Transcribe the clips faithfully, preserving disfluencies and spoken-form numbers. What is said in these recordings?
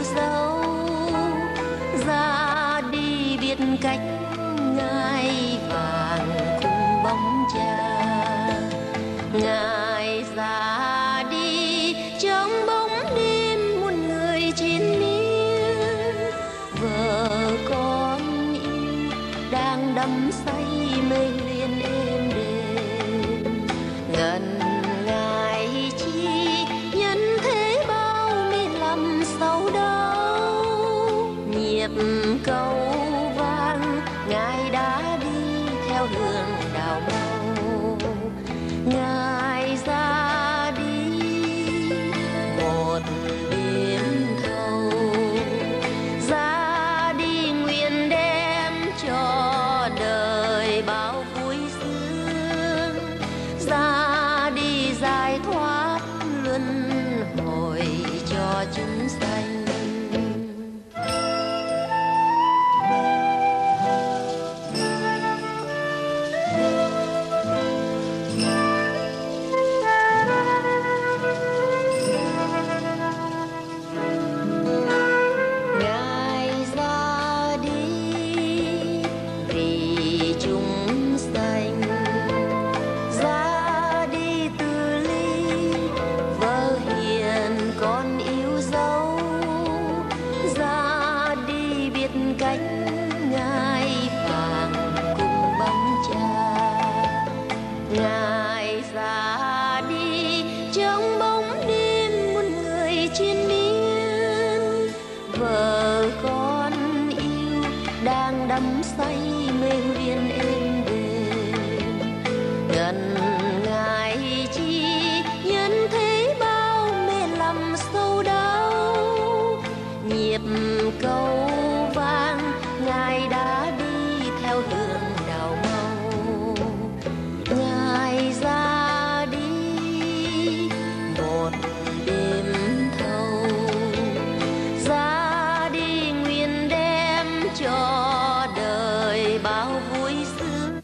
dấu, ra đi biết cách ngai vàng cùng bóng cha. Ngài ra đi trong bóng đêm muôn người chiến miên, vợ con yêu đang đắm say mê huyền êm đềm. Ngần ngại chi nhân thế bao mê lầm sâu đau, nhịp cầu vang Ngài đã đi theo hướng đào mau. Ngài ra đi một đêm thâu, ra đi nguyện đem cho đời bao vui sướng, ra đi giải thoát luân hồi cho chúng sanh. Ngài ra đi trong bóng đêm muôn người chiến miên, vợ con yêu đang đắm say mê huyền êm đềm. Gần Ngài chi nhân thế bao mê lầm sâu đau, nhịp cầu vang Ngài đã đi theo hướng đào mau. Ngài ra đi một đêm thâu, ra đi nguyện đem cho đời bao vui sướng.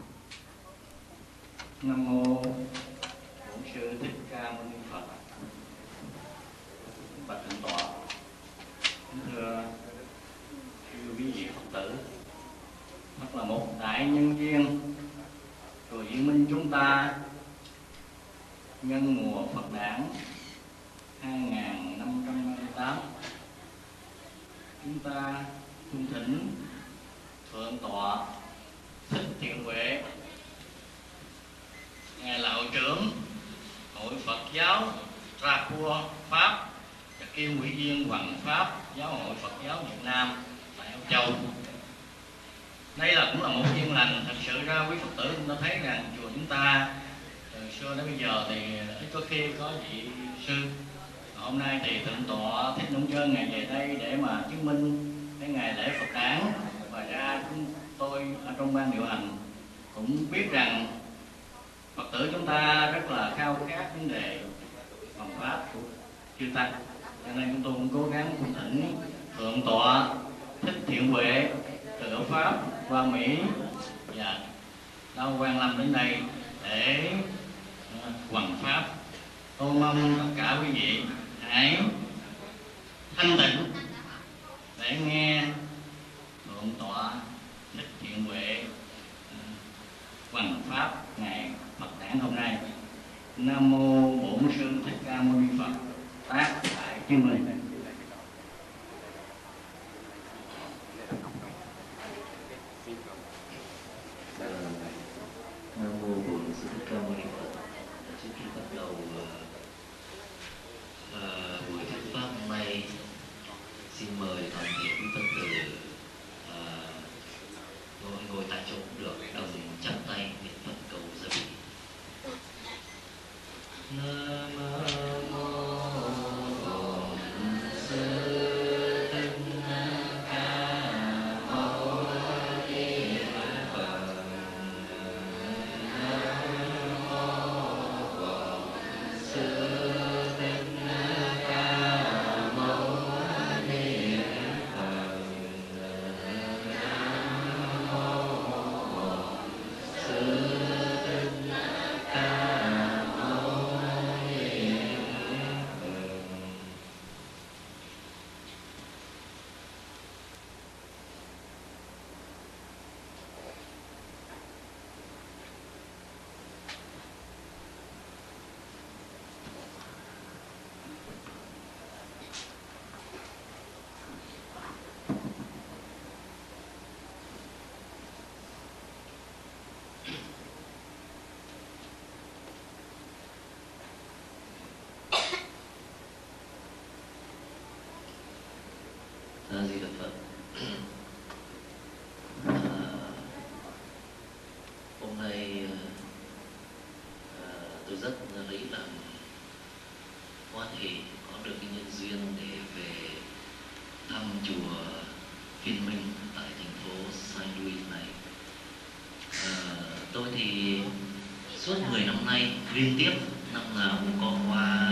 Nam mô Bổn Sư Thích Ca Mâu Ni Phật. Bạch Thượng Tọa, thưa thưa quý vị Phật tử, thật là một đại nhân duyên rồi Yên Minh chúng ta nhân mùa Phật đản hai nghìn năm trăm hai mươi tám, chúng ta cung thỉnh Thượng Tọa Thích Thiện Huệ, Ngài là Hội trưởng Hội Phật giáo Trapua Pháp và kiêm ủy viên Hoàng Pháp Giáo hội Phật giáo Việt Nam tại Âu Châu. Đây là cũng là một duyên lành. Thật sự ra quý Phật tử chúng ta thấy rằng chùa chúng ta từ xưa đến bây giờ thì ít có khi có vị sư. Hôm nay thì Thượng Tọa Thích Nhung Trơn Ngài về đây để mà chứng minh cái ngày lễ Phật đản. Và ra chúng tôi ở trong ban điều hành cũng biết rằng Phật tử chúng ta rất là khao khát vấn đề Hoàng Pháp của chư Tăng, cho nên chúng tôi cũng cố gắng cung thỉnh Thượng Tọa Thích Thiện Huệ từ ở Pháp qua Mỹ và Đao Quang Lâm đến đây để hoằng pháp. Tôi mong tất cả quý vị hãy thanh tịnh để nghe Thượng Tọa Thích Thiện Huệ hoằng pháp ngày Phật đản hôm nay. Nam mô Bổn Sư Thích Ca Mâu Ni Phật. Tác tại chương linh. Nam mô Bổn Sư Thích Ca Mâu Ni Phật. Trước khi bắt đầu uh, buổi thuyết pháp hôm nay, xin mời toàn thể quý Phật tử uh, ngồi ngồi tại chỗ được, đồng chắp tay niệm Phật cầu gia bị. Nam mô Bổn A Di Đà Phật. À, hôm nay à, tôi rất lấy làm hoan hỷ có được cái nhân duyên để về thăm chùa Viên Minh tại thành phố Saint Louis này. À, tôi thì suốt mười năm nay liên tiếp năm nào cũng có qua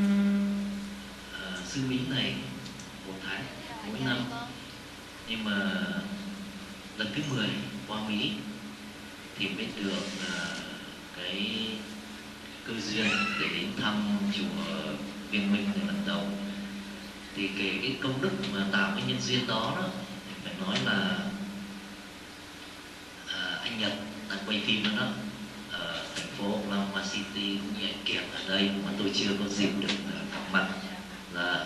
à, sư mính này một tháng mỗi năm, nhưng mà lần thứ mười qua Mỹ thì mới được à, cái cơ duyên để đến thăm chùa Viên Minh để lần đầu. Thì kể cái công đức mà tạo cái nhân duyên đó, đó thì phải nói là à, anh Nhật đang quay phim đó, đó ở thành phố Oklahoma City cũng như anh Kiệt ở đây mà tôi chưa có dịp được gặp mặt, là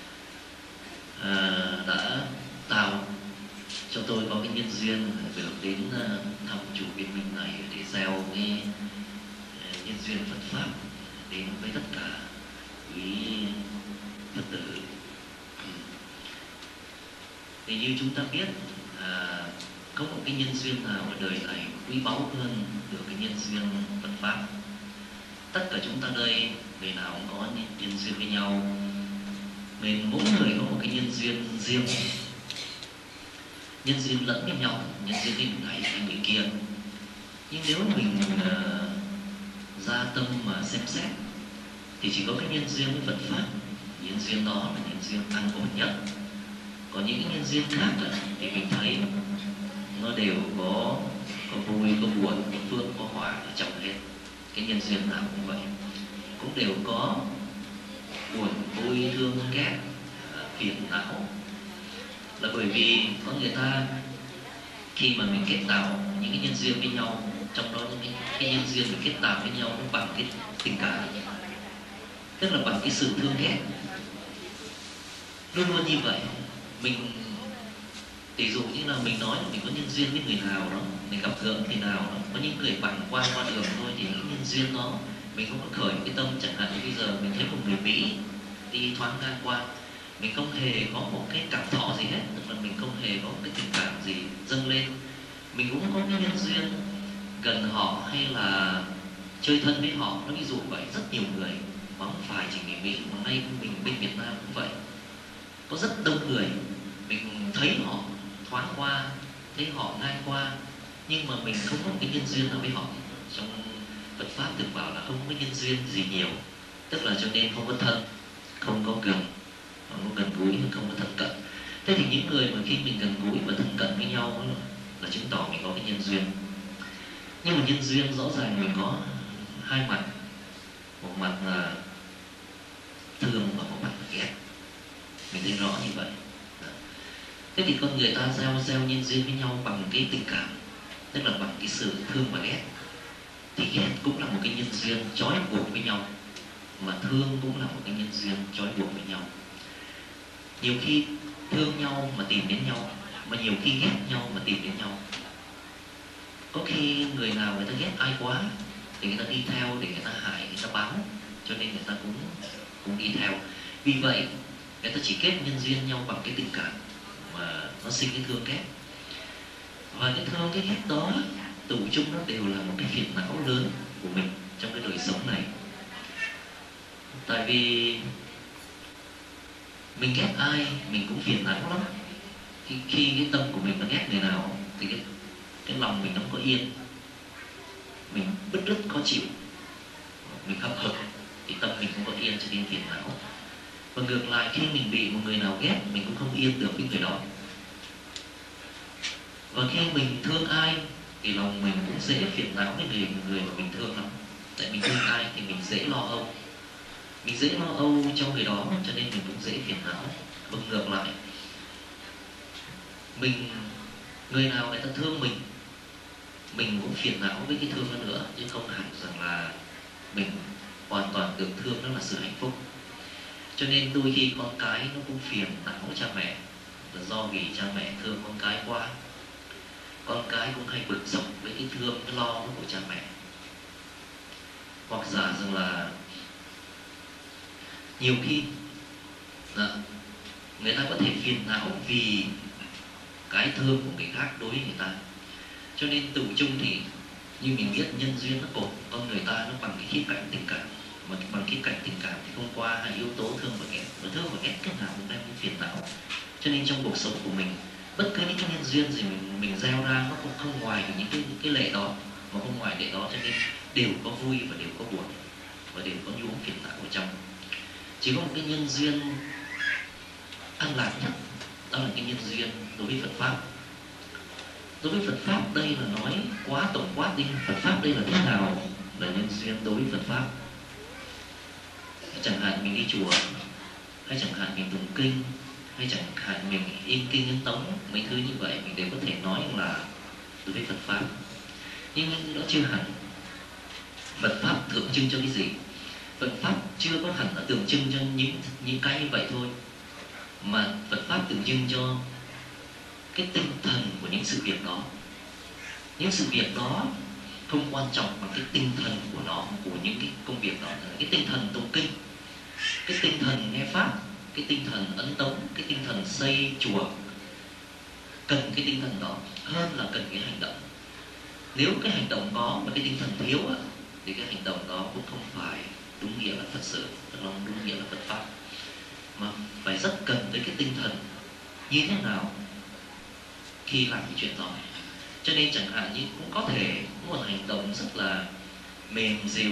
à, đã tạo cho tôi có cái nhân duyên được đến thăm chùa Viên Minh này để gieo cái nhân duyên Phật pháp đến với tất cả quý Phật tử. Thì như chúng ta biết, à, có một cái nhân duyên nào ở đời này quý báu hơn được cái nhân duyên Phật pháp. Tất cả chúng ta đây, người nào cũng có nhân duyên với nhau, nên mỗi người có một cái nhân duyên riêng, nhân duyên lẫn với nhau, nhân duyên với người này với người kia. Nhưng nếu mình uh, ra tâm mà xem xét thì chỉ có cái nhân duyên với Phật pháp, nhân duyên đó là nhân duyên an ổn nhất. Còn những cái nhân duyên khác thì mình thấy nó đều có có vui, có buồn, có phước, có họa ở trong hết. Cái nhân duyên nào cũng vậy, cũng đều có buồn, vui, thương, ghét, phiền não. Là bởi vì có người ta khi mà mình kết tạo những cái nhân duyên với nhau, trong đó những cái, cái nhân duyên mình kết tạo với nhau nó bằng cái tình cảm, tức là bằng cái sự thương ghét, luôn luôn như vậy. Mình tỷ dụ như là mình nói là mình có nhân duyên với người nào đó, mình gặp gỡ người nào đó, có những người bằng qua qua đường thôi, thì những nhân duyên đó mình không có khởi cái tâm. Chẳng hạn như bây giờ mình thấy một người Mỹ đi thoáng ngang qua, mình không hề có một cái cảm thọ gì hết, tức là mình không hề có một cái tình cảm gì dâng lên. Mình cũng có cái nhân duyên gần họ hay là chơi thân với họ, nó ví dụ vậy. Rất nhiều người mà không phải chỉ người Mỹ, mà ngay mình bên Việt Nam cũng vậy, có rất đông người mình thấy họ thoáng qua, thấy họ ngang qua, nhưng mà mình không có một cái nhân duyên nào với họ. Trong Phật pháp thường bảo là không có nhân duyên gì nhiều, tức là cho nên không có thân, không có gần, không có gần gũi, không có thân cận. Thế thì những người mà khi mình gần gũi và thân cận với nhau là chứng tỏ mình có cái nhân duyên. Nhưng mà nhân duyên rõ ràng mình có hai mặt, một mặt là thương và một mặt là ghét. Mình thấy rõ như vậy. Thế thì con người ta gieo gieo nhân duyên với nhau bằng cái tình cảm, tức là bằng cái sự thương và ghét. Thì ghét cũng là một cái nhân duyên trói buộc với nhau, mà thương cũng là một cái nhân duyên trói buộc với nhau. Nhiều khi thương nhau mà tìm đến nhau, mà nhiều khi ghét nhau mà tìm đến nhau. Có khi người nào người ta ghét ai quá thì người ta đi theo để người ta hại, người ta báo, cho nên người ta cũng cũng đi theo. Vì vậy người ta chỉ kết nhân duyên nhau bằng cái tình cảm mà nó sinh cái thương ghét. Và cái thương cái ghét đó tụ chung nó đều là một cái phiền não lớn của mình trong cái đời sống này. Tại vì mình ghét ai mình cũng phiền não lắm. Khi, khi cái tâm của mình nó ghét người nào thì cái, cái lòng mình nó không có yên, mình bứt rứt khó chịu, mình hậm hực thì tâm mình không có yên, cho nên phiền não. Và ngược lại, khi mình bị một người nào ghét mình cũng không yên được với người đó. Và khi mình thương ai thì lòng mình cũng dễ phiền não với người, người mà mình thương lắm. Tại mình thương ai thì mình dễ lo âu, mình dễ lo âu cho người đó, cho nên mình cũng dễ phiền não. Và ngược lại, mình người nào người ta thương mình, mình cũng phiền não với cái thương đó nữa, chứ không hẳn rằng là mình hoàn toàn được thương đó là sự hạnh phúc. Cho nên đôi khi con cái nó cũng phiền não cha mẹ, là do vì cha mẹ thương con cái quá. Con cái cũng hay bực dọc với cái thương, cái lo của cha mẹ. Hoặc giả rằng là nhiều khi là người ta có thể phiền não vì cái thương của người khác đối với người ta. Cho nên tựu chung thì như mình biết, nhân duyên nó cột con người ta nó bằng cái khía cạnh tình cảm, mà bằng khía cạnh tình cảm thì không qua hai yếu tố thương và ghét, và thương và ghét lúc nào cũng đem đến phiền não. Cho nên trong cuộc sống của mình, bất cứ những cái nhân duyên gì mình mình gieo ra nó cũng không ngoài những cái những cái lệ đó, mà không ngoài lệ đó, cho nên đều có vui và đều có buồn, và đều có nhuốm phiền não ở trong. Chỉ có một cái nhân duyên an lạc nhất, đó là cái nhân duyên đối với Phật pháp. Đối với Phật pháp đây là nói quá tổng quát đi. Phật pháp đây là thế nào là nhân duyên đối với Phật pháp? Chẳng hạn mình đi chùa, hay chẳng hạn mình tụng kinh, hay chẳng hạn mình in kinh ấn tống, mấy thứ như vậy mình đều có thể nói là đối với Phật pháp. Nhưng nó chưa hẳn. Phật pháp tượng trưng cho cái gì? Phật pháp chưa có hẳn là tượng trưng cho những những cái như vậy thôi, mà Phật pháp tượng trưng cho cái tinh thần của những sự việc đó. Những sự việc đó không quan trọng bằng cái tinh thần của nó, của những cái công việc đó, là cái tinh thần tụng kinh, cái tinh thần nghe pháp, cái tinh thần ấn tống, cái tinh thần xây chùa, cần cái tinh thần đó hơn là cần cái hành động. Nếu cái hành động có mà cái tinh thần thiếu thì cái hành động đó cũng không phải đúng nghĩa là Phật sự, tức là đúng nghĩa là Phật pháp, mà phải rất cần tới cái tinh thần như thế nào khi làm cái chuyện đó. Cho nên chẳng hạn như cũng có thể một hành động rất là mềm dịu,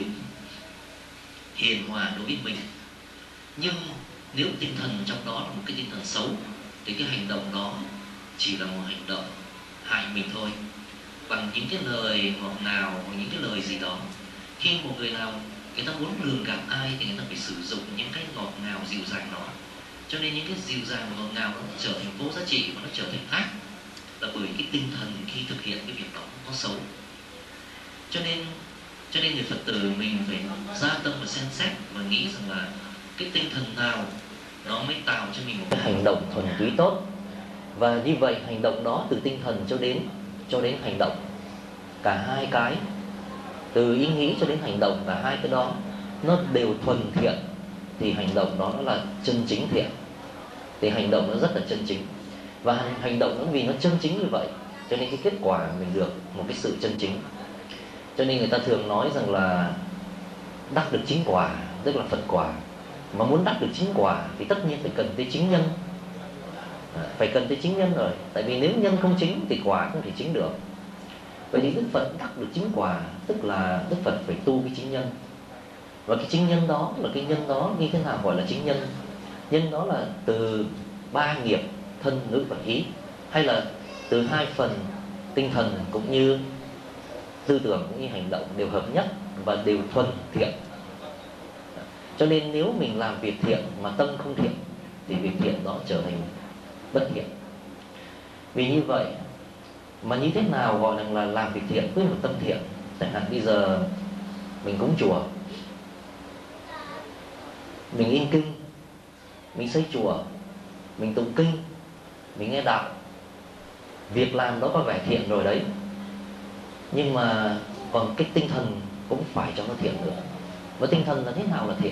hiền hòa đối với mình, nhưng nếu tinh thần trong đó là một cái tinh thần xấu thì cái hành động đó chỉ là một hành động hại mình thôi. Bằng những cái lời ngọt ngào, những cái lời gì đó, khi một người nào người ta muốn lường gạt ai thì người ta phải sử dụng những cái ngọt ngào dịu dàng đó. Cho nên những cái dịu dàng và ngọt ngào nó trở thành vô giá trị và nó trở thành ác, là bởi cái tinh thần khi thực hiện cái việc đó nó xấu. Cho nên cho nên người Phật tử mình phải gia tâm và xem xét và nghĩ rằng là cái tinh thần nào nó mới tạo cho mình một cái hành động thuần túy tốt. Và như vậy hành động đó từ tinh thần cho đến cho đến hành động, cả hai cái, từ ý nghĩ cho đến hành động, cả hai cái đó nó đều thuần thiện, thì hành động đó nó là chân chính thiện, thì hành động nó rất là chân chính. Và hành động nó vì nó chân chính như vậy cho nên cái kết quả mình được một cái sự chân chính. Cho nên người ta thường nói rằng là đắc được chính quả, tức là Phật quả. Mà muốn đắc được chính quả thì tất nhiên phải cần tới chính nhân, phải cần tới chính nhân rồi. Tại vì nếu nhân không chính thì quả không thể chính được. Vậy thì Đức Phật đắc được chính quả, tức là Đức Phật phải tu cái chính nhân. Và cái chính nhân đó là cái nhân đó như thế nào gọi là chính nhân? Nhân đó là từ ba nghiệp thân ngữ và ý, hay là từ hai phần tinh thần cũng như tư tưởng cũng như hành động đều hợp nhất và đều thuần thiện. Cho nên nếu mình làm việc thiện mà tâm không thiện thì việc thiện đó trở thành bất thiện. Vì như vậy mà như thế nào gọi là làm việc thiện với một tâm thiện? Chẳng hạn bây giờ mình cúng chùa, mình in kinh, mình xây chùa, mình tụng kinh, mình nghe đạo, việc làm đó có vẻ thiện rồi đấy, nhưng mà còn cái tinh thần cũng phải cho nó thiện nữa. Và tinh thần là thế nào là thiện?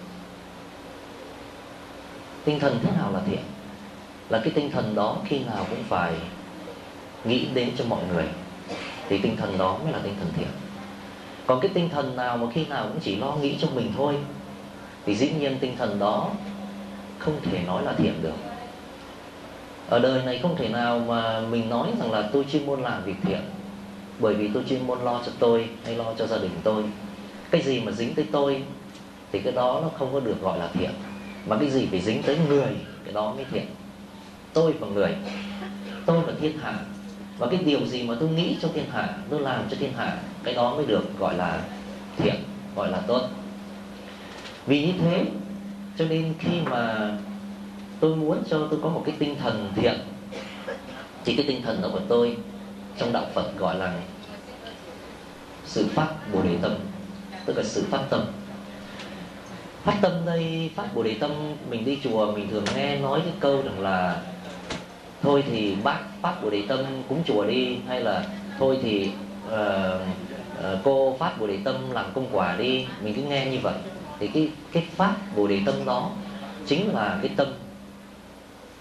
Tinh thần thế nào là thiện? Là cái tinh thần đó khi nào cũng phải nghĩ đến cho mọi người, thì tinh thần đó mới là tinh thần thiện. Còn cái tinh thần nào mà khi nào cũng chỉ lo nghĩ cho mình thôi thì dĩ nhiên tinh thần đó không thể nói là thiện được. Ở đời này không thể nào mà mình nói rằng là tôi chuyên môn làm việc thiện, bởi vì tôi chuyên môn lo cho tôi hay lo cho gia đình tôi. Cái gì mà dính tới tôi thì cái đó nó không có được gọi là thiện, mà cái gì phải dính tới người cái đó mới thiện. Tôi và người, tôi và thiên hạ, và cái điều gì mà tôi nghĩ cho thiên hạ, tôi làm cho thiên hạ, cái đó mới được gọi là thiện, gọi là tốt. Vì như thế cho nên khi mà tôi muốn cho tôi có một cái tinh thần thiện thì cái tinh thần đó của tôi trong đạo Phật gọi là sự phát Bồ Đề tâm, tức là sự phát tâm. Phát tâm đây, phát Bồ Đề tâm, mình đi chùa mình thường nghe nói cái câu rằng là thôi thì bác phát Bồ Đề tâm cúng chùa đi, hay là thôi thì uh, uh, cô phát Bồ Đề tâm làm công quả đi. Mình cứ nghe như vậy. Thì cái, cái phát Bồ Đề tâm đó chính là cái tâm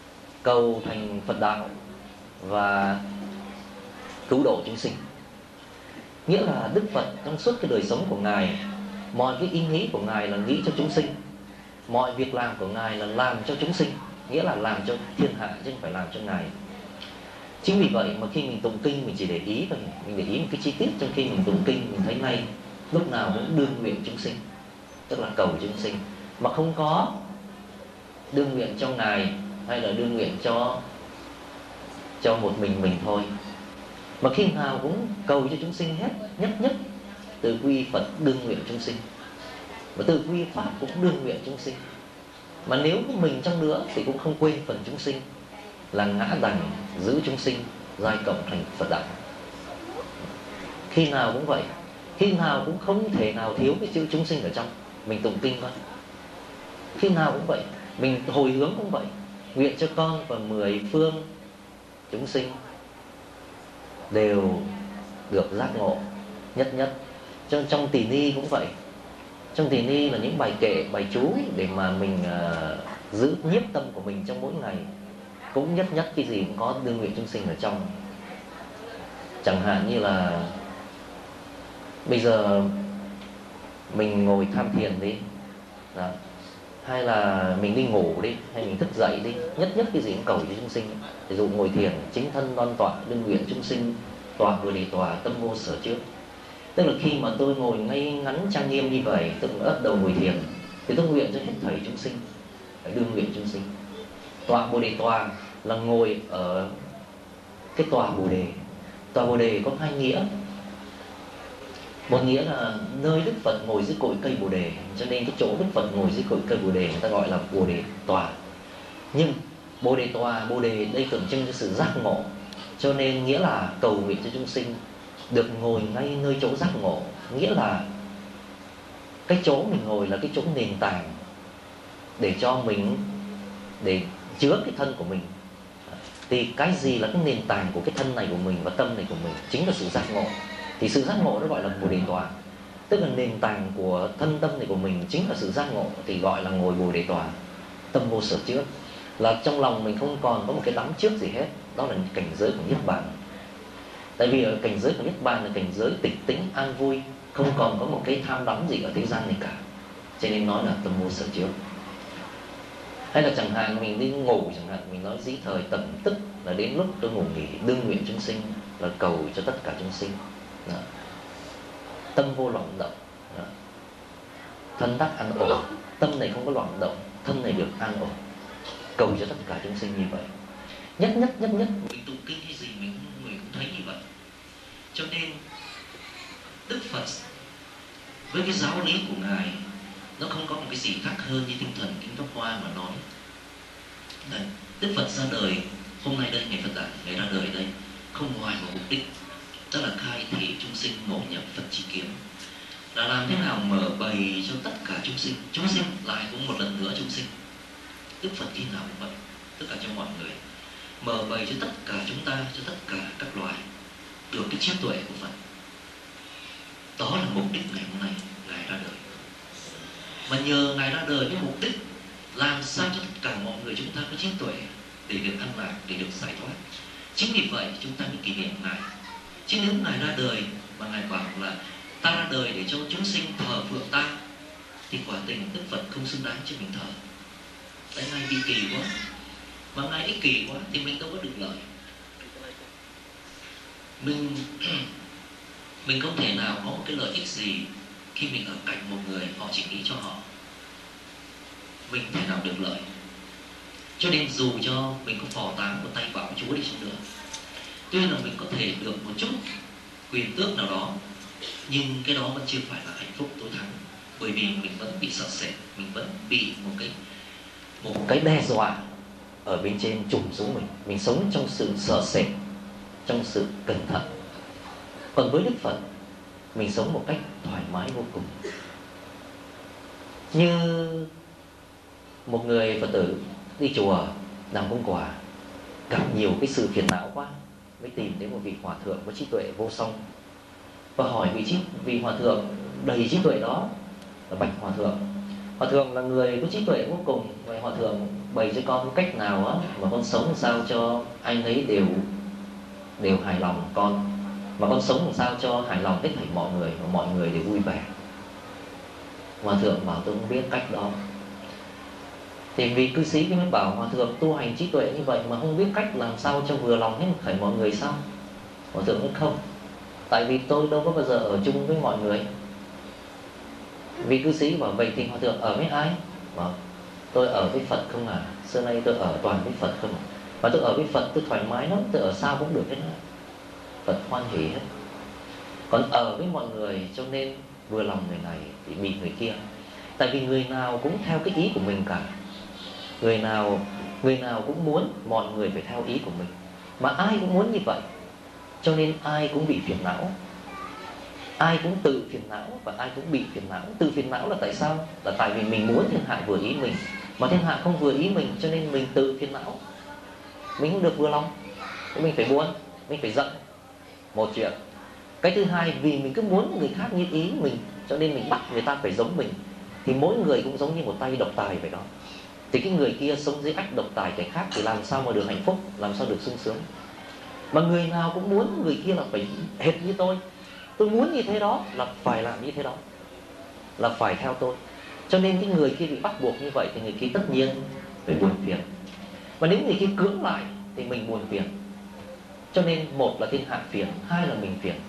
cầu thành Phật đạo và cứu độ chúng sinh. Nghĩa là Đức Phật trong suốt cái đời sống của Ngài, mọi cái ý nghĩ của Ngài là nghĩ cho chúng sinh, mọi việc làm của Ngài là làm cho chúng sinh, nghĩa là làm cho thiên hạ chứ không phải làm cho Ngài. Chính vì vậy mà khi mình tụng kinh, mình chỉ để ý thôi, mình để ý một cái chi tiết trong khi mình tụng kinh, mình thấy ngay lúc nào cũng đương nguyện chúng sinh, tức là cầu chúng sinh, mà không có đương nguyện cho Ngài hay là đương nguyện cho cho một mình mình thôi, mà khi nào cũng cầu cho chúng sinh hết, nhất nhất từ quy Phật đương nguyện chúng sinh, và từ quy Pháp cũng đương nguyện chúng sinh. Mà nếu có mình trong nữa thì cũng không quên phần chúng sinh, là ngã đẳng giữ chúng sinh, giai cộng thành Phật đạo. Khi nào cũng vậy, khi nào cũng không thể nào thiếu cái chữ chúng sinh ở trong. Mình tụng kinh thôi, khi nào cũng vậy. Mình hồi hướng cũng vậy, nguyện cho con và mười phương chúng sinh đều được giác ngộ nhất nhất. Trong, trong tỳ ni cũng vậy. Trong tỳ ni là những bài kệ, bài chú để mà mình uh, giữ nhiếp tâm của mình trong mỗi ngày, cũng nhất nhất cái gì cũng có đương nguyện chúng sinh ở trong. Chẳng hạn như là bây giờ mình ngồi tham thiền đi đó, hay là mình đi ngủ đi, hay mình thức dậy đi, nhất nhất cái gì cũng cầu cho chúng sinh. Ví dụ ngồi thiền, chính thân đoan tọa đương nguyện chúng sinh, tọa vừa để tòa tâm vô sở trước. Tức là khi mà tôi ngồi ngay ngắn trang nghiêm như vậy, tức là ấp đầu ngồi thiền, thì tôi nguyện cho hết thảy chúng sinh, phải đương nguyện chúng sinh. Tọa Bồ Đề tòa là ngồi ở cái tòa Bồ Đề. Tòa Bồ Đề có hai nghĩa. Một nghĩa là nơi Đức Phật ngồi dưới cội cây Bồ Đề, cho nên cái chỗ Đức Phật ngồi dưới cội cây Bồ Đề người ta gọi là Bồ Đề tòa. Nhưng Bồ Đề tòa, Bồ Đề đây tượng trưng cho sự giác ngộ, cho nên nghĩa là cầu nguyện cho chúng sinh được ngồi ngay nơi chỗ giác ngộ. Nghĩa là cái chỗ mình ngồi là cái chỗ nền tảng để cho mình, để chứa cái thân của mình. Thì cái gì là cái nền tảng của cái thân này của mình và tâm này của mình? Chính là sự giác ngộ. Thì sự giác ngộ nó gọi là Bồ Đề tòa. Tức là nền tảng của thân tâm này của mình chính là sự giác ngộ, thì gọi là ngồi Bồ Đề tòa, tâm vô sở trước. Là trong lòng mình không còn có một cái đắm trước gì hết. Đó là cảnh giới của Niết Bàn. Tại vì ở cảnh giới của Niết Bàn là cảnh giới tịch tĩnh an vui, không còn có một cái tham đắm gì ở thế gian này cả, cho nên nói là tâm vô sở trước. Hay là chẳng hạn mình đi ngủ, chẳng hạn mình nói dĩ thời tận tức, là đến lúc tôi ngủ nghỉ đương nguyện chúng sinh, là cầu cho tất cả chúng sinh. Đó. Tâm vô loạn động. Đó. Thân đắc an ổn, tâm này không có loạn động, thân này được an ổn, cầu cho tất cả chúng sinh như vậy. Nhất nhất nhất nhất mình tụng kinh hay gì mình người cũng thấy như vậy. Cho nên Đức Phật với cái giáo lý của Ngài nó không có một cái gì khác hơn như tinh thần Kinh Pháp Hoa mà nói. Đấy, Đức Phật ra đời hôm nay đây, ngày Phật đản, ngày ra đời đây không ngoài một mục đích, đó là khai thị chúng sinh ngộ nhập Phật chi kiến, là làm thế nào mở bày cho tất cả chúng sinh. Chúng sinh lại cũng một lần nữa chúng sinh. Đức Phật khi nào cũng vậy, tất cả cho mọi người, mở bày cho tất cả chúng ta, cho tất cả các loài được cái trí tuệ của Phật. Đó là mục đích ngày hôm nay Ngài ra đời. Mà nhờ Ngài ra đời với mục đích làm sao cho tất cả mọi người chúng ta có trí tuệ để được an lạc, để được giải thoát. Chính vì vậy chúng ta mới kỷ niệm Ngài. Chứ nếu Ngài ra đời mà Ngài bảo là ta ra đời để cho chúng sinh thờ phượng ta, thì quả tình Đức Phật không xứng đáng cho mình thờ. Tại Ngài bị kỳ quá, mà Ngài ích kỷ quá thì mình đâu có được lợi. Mình mình không thể nào có một cái lợi ích gì khi mình ở cạnh một người họ chỉ nghĩ cho họ, mình thể nào được lợi. Cho nên dù cho mình có phò táng một tay bảo Chúa đi chăng nữa, tuy là mình có thể được một chút quyền tước nào đó, nhưng cái đó vẫn chưa phải là hạnh phúc tối thắng. Bởi vì mình vẫn bị sợ sệt, mình vẫn bị một cái một cái đe dọa ở bên trên trùm xuống mình. Mình sống trong sự sợ sệt, trong sự cẩn thận. Còn với Đức Phật, mình sống một cách thoải mái vô cùng. Như một người Phật tử đi chùa làm công quả, gặp nhiều cái sự phiền não quá, mới tìm đến một vị hòa thượng có trí tuệ vô song, và hỏi vị trí vị hòa thượng đầy trí tuệ đó là: bạch hòa thượng, hòa thượng là người có trí tuệ vô cùng, vậy hòa thượng bày cho con cách nào á mà con sống làm sao cho anh ấy đều đều hài lòng con, mà con sống làm sao cho hài lòng tất thảy mọi người và mọi người đều vui vẻ. Hòa thượng bảo tôi không biết cách đó. Thì vị cư sĩ mới bảo hòa thượng tu hành trí tuệ như vậy mà không biết cách làm sao cho vừa lòng hết thảy mọi người sao? Hòa thượng nói không, tại vì tôi đâu có bao giờ ở chung với mọi người. Vị cư sĩ bảo vậy thì hòa thượng ở với ai? Bảo tôi ở với Phật không à, xưa nay tôi ở toàn với Phật không à. Và tôi ở với Phật tôi thoải mái lắm, tôi ở sao cũng được hết á. Phật hoan hỷ hết. Còn ở với mọi người cho nên vừa lòng người này thì bị người kia. Tại vì người nào cũng theo cái ý của mình cả. Người nào người nào cũng muốn mọi người phải theo ý của mình, mà ai cũng muốn như vậy, cho nên ai cũng bị phiền não. Ai cũng tự phiền não và ai cũng bị phiền não. Tự phiền não là tại sao? Là tại vì mình muốn thiên hạ vừa ý mình, mà thiên hạ không vừa ý mình, cho nên mình tự phiền não. Mình không được vừa lòng thì mình phải buồn, mình phải giận. Một chuyện. Cái thứ hai, vì mình cứ muốn người khác như ý mình, cho nên mình bắt người ta phải giống mình. Thì mỗi người cũng giống như một tay độc tài vậy đó. Thì cái người kia sống dưới ách độc tài cái khác thì làm sao mà được hạnh phúc, làm sao được sung sướng. Mà người nào cũng muốn người kia là phải hệt như tôi. Tôi muốn như thế đó là phải làm như thế đó, là phải theo tôi. Cho nên cái người kia bị bắt buộc như vậy thì người kia tất nhiên phải buồn phiền. Và nếu người kia cưỡng lại thì mình buồn phiền. Cho nên một là thiên hạ phiền, hai là mình phiền.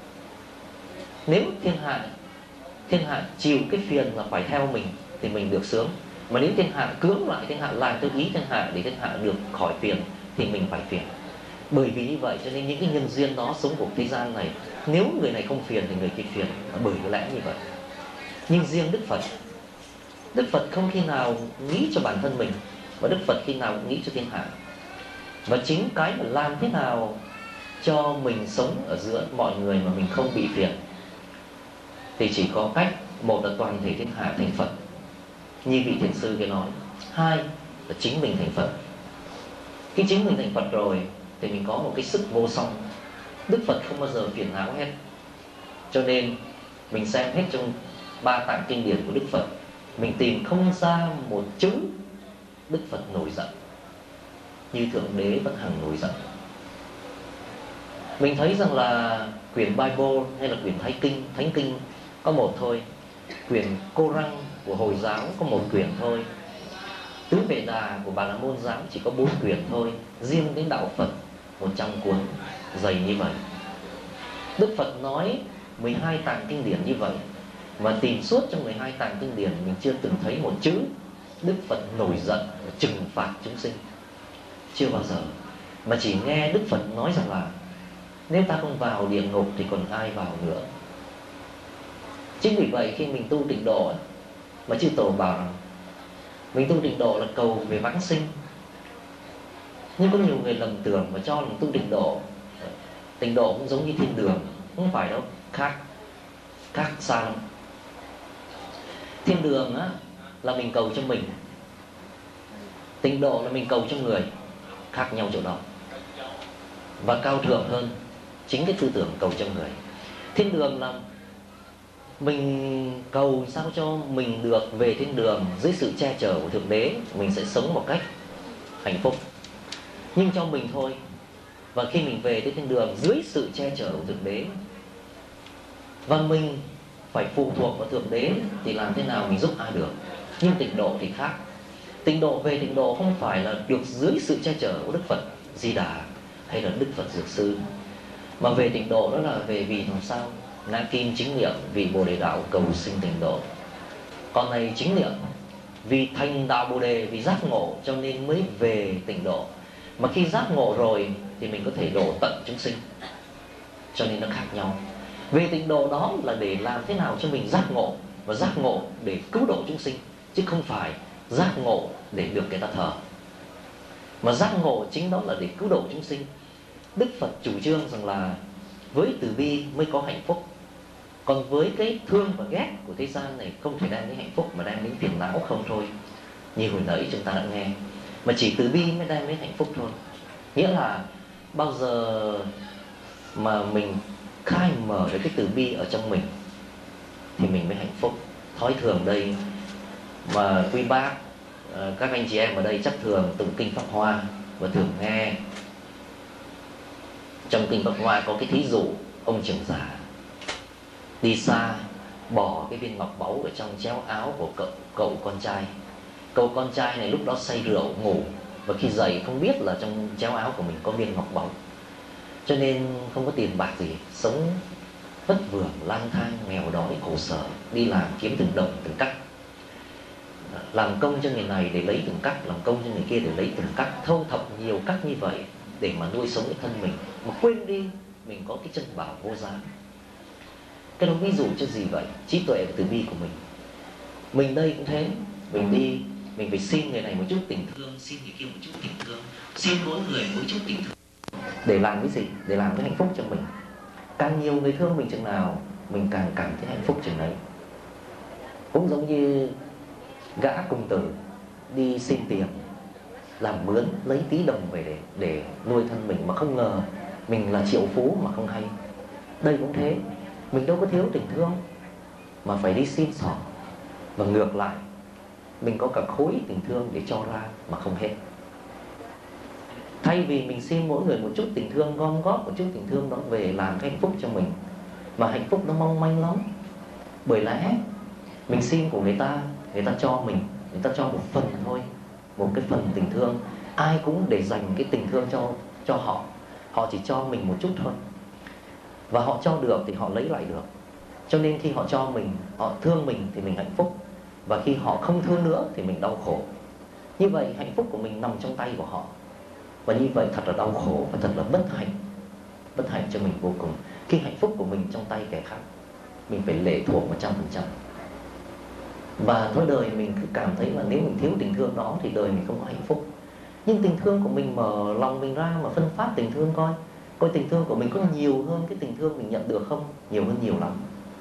Nếu thiên hạ thiên hạ chịu cái phiền là phải theo mình thì mình được sướng. Mà nếu thiên hạ cưỡng lại, thiên hạ làm theo ý thiên hạ để thiên hạ được khỏi phiền thì mình phải phiền. Bởi vì như vậy cho nên những cái nhân duyên đó sống cuộc thế gian này, nếu người này không phiền thì người kia phiền, bởi cái lẽ như vậy. Nhưng riêng Đức Phật, Đức Phật không khi nào nghĩ cho bản thân mình, và Đức Phật khi nào cũng nghĩ cho thiên hạ. Và chính cái mà làm thế nào cho mình sống ở giữa mọi người mà mình không bị phiền thì chỉ có cách. Một là toàn thể thiên hạ thành Phật như vị thiền sư kia nói. Hai là chính mình thành Phật. Khi chính mình thành Phật rồi thì mình có một cái sức vô song. Đức Phật không bao giờ phiền não hết. Cho nên mình xem hết trong ba tạng kinh điển của Đức Phật, mình tìm không ra một chữ Đức Phật nổi giận, như Thượng Đế vẫn hằng nổi giận. Mình thấy rằng là quyển Bible hay là quyển Thánh Kinh, Thánh Kinh có một thôi. Quyển Cô-răng của Hồi giáo có một quyển thôi. Tứ Vệ Đà của Bà La Môn giáo chỉ có bốn quyển thôi. Riêng đến đạo Phật một trăm cuốn dày như vậy. Đức Phật nói mười hai tạng kinh điển như vậy, mà tìm suốt trong mười hai tạng kinh điển mình chưa từng thấy một chữ Đức Phật nổi giận trừng phạt chúng sinh. Chưa bao giờ. Mà chỉ nghe Đức Phật nói rằng là nếu ta không vào địa ngục thì còn ai vào nữa. Chính vì vậy khi mình tu tịnh độ mà chư Tổ bảo rằng mình tu tịnh độ là cầu về vãng sinh. Nhưng có nhiều người lầm tưởng và cho rằng tu tịnh độ, tịnh độ cũng giống như thiên đường. Không phải đâu, khác Khác xa lắm. Thiên đường á, là mình cầu cho mình, tịnh độ là mình cầu cho người. Khác nhau chỗ đó. Và cao thượng hơn chính cái tư tưởng cầu cho người. Thiên đường là mình cầu sao cho mình được về thiên đường dưới sự che chở của Thượng Đế, mình sẽ sống một cách hạnh phúc. Nhưng cho mình thôi. Và khi mình về tới thiên đường dưới sự che chở của Thượng Đế, và mình phải phụ thuộc vào Thượng Đế thì làm thế nào mình giúp ai được. Nhưng tịnh độ thì khác. Tịnh độ về tịnh độ không phải là được dưới sự che chở của Đức Phật Di Đà hay là Đức Phật Dược Sư, mà về tịnh độ đó là về vì làm sao ngã kim chính niệm vì Bồ Đề đạo cầu sinh tịnh độ. Còn này chính niệm vì thành đạo Bồ Đề, vì giác ngộ cho nên mới về tịnh độ. Mà khi giác ngộ rồi thì mình có thể độ tận chúng sinh. Cho nên nó khác nhau. Về tịnh độ đó là để làm thế nào cho mình giác ngộ, và giác ngộ để cứu độ chúng sinh, chứ không phải giác ngộ để được người ta thờ. Mà giác ngộ chính đó là để cứu độ chúng sinh. Đức Phật chủ trương rằng là với từ bi mới có hạnh phúc. Còn với cái thương và ghét của thế gian này không thể đem đến hạnh phúc, mà đem đến phiền não không thôi. Như hồi nãy chúng ta đã nghe. Mà chỉ từ bi mới đem đến hạnh phúc thôi. Nghĩa là bao giờ mà mình khai mở được cái từ bi ở trong mình thì mình mới hạnh phúc. Thói thường đây mà quý bác các anh chị em ở đây chắc thường tụng kinh Pháp Hoa và thường nghe trong kinh Pháp Hoa có cái thí dụ ông trưởng giả đi xa bỏ cái viên ngọc báu ở trong chéo áo của cậu, cậu con trai. Cậu con trai này lúc đó say rượu ngủ, và khi dậy không biết là trong chéo áo của mình có viên ngọc báu, cho nên không có tiền bạc gì, sống vất vưởng lang thang nghèo đói khổ sở, đi làm kiếm từng đồng từng cắc, làm công cho người này để lấy từng cắc, làm công cho người kia để lấy từng cắc, thâu thập nhiều cắc như vậy để mà nuôi sống cái thân mình, mà quên đi mình có cái chân bảo vô giá. Cái đó ví dụ cho gì vậy? Trí tuệ và từ bi của mình. Mình đây cũng thế, mình đi, mình phải xin người này một chút tình thương, xin người kia một chút tình thương, xin mỗi người mỗi chút tình thương. Để làm cái gì? Để làm cái hạnh phúc cho mình. Càng nhiều người thương mình chừng nào, mình càng cảm thấy hạnh phúc chừng ấy. Cũng giống như gã công tử đi xin tiền, làm mướn, lấy tí đồng về để, để nuôi thân mình, mà không ngờ mình là triệu phú mà không hay. Đây cũng thế, mình đâu có thiếu tình thương mà phải đi xin xỏ. Và ngược lại, mình có cả khối tình thương để cho ra mà không hết. Thay vì mình xin mỗi người một chút tình thương, gom góp một chút tình thương đó về làm cái hạnh phúc cho mình, mà hạnh phúc nó mong manh lắm. Bởi lẽ mình xin của người ta, người ta cho mình, người ta cho một phần thôi, một cái phần tình thương. Ai cũng để dành cái tình thương cho, cho họ. Họ chỉ cho mình một chút thôi, và họ cho được thì họ lấy lại được. Cho nên khi họ cho mình, họ thương mình thì mình hạnh phúc, và khi họ không thương nữa thì mình đau khổ. Như vậy hạnh phúc của mình nằm trong tay của họ, và như vậy thật là đau khổ và thật là bất hạnh. Bất hạnh cho mình vô cùng. Khi hạnh phúc của mình trong tay kẻ khác, mình phải lệ thuộc một trăm phần trăm. Và mỗi đời mình cứ cảm thấy là nếu mình thiếu tình thương đó thì đời mình không có hạnh phúc. Nhưng tình thương của mình mở lòng mình ra mà phân phát tình thương coi, coi tình thương của mình có nhiều hơn cái tình thương mình nhận được không? Nhiều hơn nhiều lắm.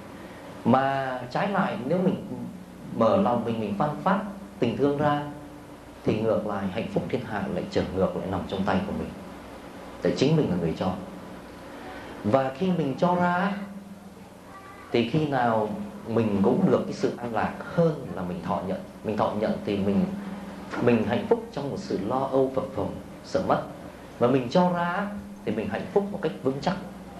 Mà trái lại, nếu mình mở lòng mình, mình phân phát tình thương ra, thì ngược lại hạnh phúc thiên hạ lại trở ngược lại nằm trong tay của mình. Tại chính mình là người cho. Và khi mình cho ra thì khi nào mình cũng được cái sự an lạc hơn là mình thọ nhận. Mình thọ nhận thì mình mình hạnh phúc trong một sự lo âu phập phồng, sợ mất. Và mình cho ra thì mình hạnh phúc một cách vững chắc.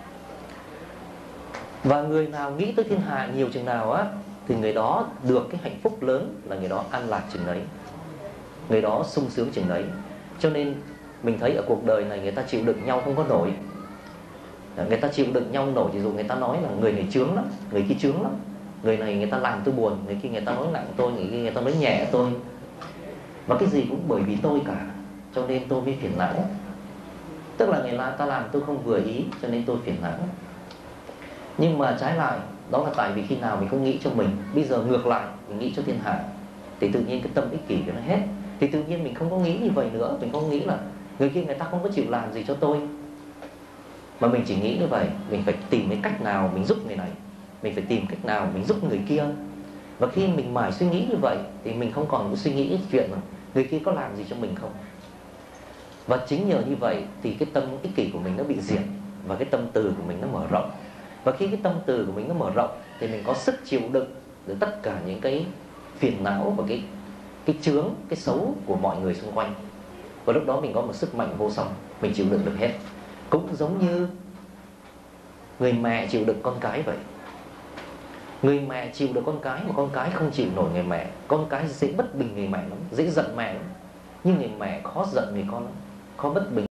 Và người nào nghĩ tới thiên hạ nhiều chừng nào á, thì người đó được cái hạnh phúc lớn, là người đó an lạc chừng ấy, người đó sung sướng chừng ấy. Cho nên mình thấy ở cuộc đời này người ta chịu đựng nhau không có nổi. Người ta chịu đựng nhau nổi, ví dụ người ta nói là người này chướng lắm, người kia chướng lắm. Người này người ta làm tôi buồn, người kia người ta nói nặng tôi, người kia người ta nói nhẹ tôi. Và cái gì cũng bởi vì tôi cả, cho nên tôi mới phiền não. Tức là người ta làm tôi không vừa ý, cho nên tôi phiền não. Nhưng mà trái lại, đó là tại vì khi nào mình không nghĩ cho mình, bây giờ ngược lại mình nghĩ cho thiên hạ, thì tự nhiên cái tâm ích kỷ nó hết. Thì tự nhiên mình không có nghĩ như vậy nữa. Mình không nghĩ là người kia người ta không có chịu làm gì cho tôi, mà mình chỉ nghĩ như vậy. Mình phải tìm cái cách nào mình giúp người này, mình phải tìm cách nào mình giúp người kia. Và khi mình mãi suy nghĩ như vậy thì mình không còn có suy nghĩ cái chuyện là người kia có làm gì cho mình không. Và chính nhờ như vậy thì cái tâm ích kỷ của mình nó bị diệt, và cái tâm từ của mình nó mở rộng. Và khi cái tâm từ của mình nó mở rộng thì mình có sức chịu đựng được tất cả những cái phiền não và cái cái chướng, cái xấu của mọi người xung quanh. Và lúc đó mình có một sức mạnh vô song, mình chịu đựng được hết. Cũng giống như người mẹ chịu đựng con cái vậy. Người mẹ chịu được con cái, mà con cái không chịu nổi người mẹ. Con cái dễ bất bình người mẹ lắm, dễ giận mẹ lắm. Nhưng người mẹ khó giận người con lắm, khó bất bình.